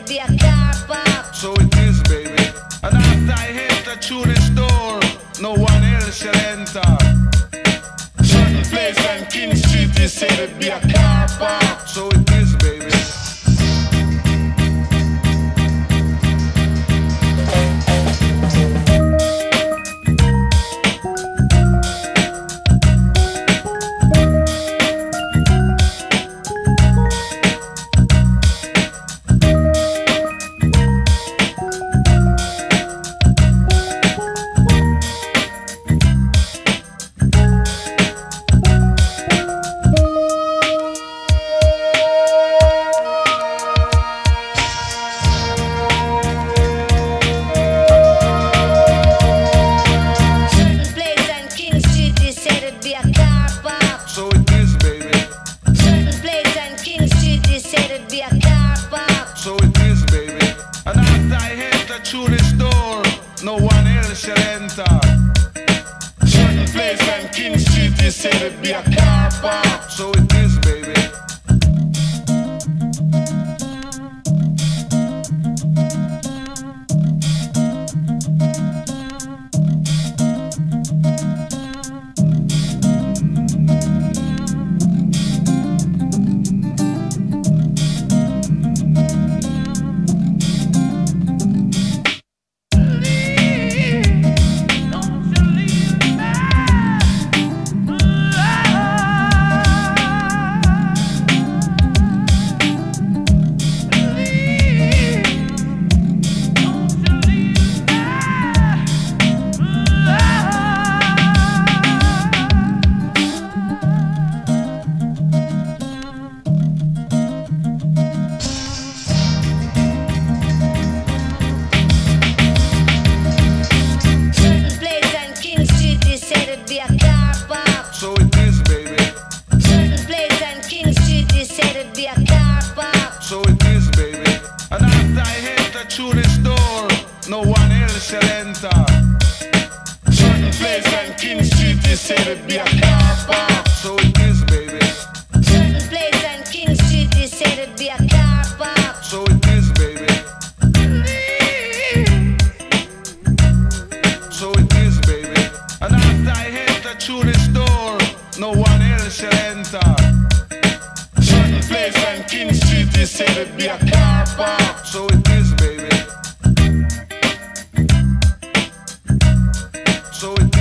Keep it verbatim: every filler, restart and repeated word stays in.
be a car park. So it is, baby. And after I enter through this door, no one else shall enter. Certain place on King Street, they say it be a car park. So it is, baby. Through this door, no one else shall enter. Certain place on King Street, they say it be a car park. So it is, baby. So it is, baby. And after I enter through this door, no one else shall enter. Certain place on King Street, they say it be a car park. So it is, baby. Certain place on King Street, they say it be a car park. So it is, baby. So it is, baby. And after I enter through this door, no one else shall enter. Certain place on King Street, they say it be a car park. So it is, baby. So it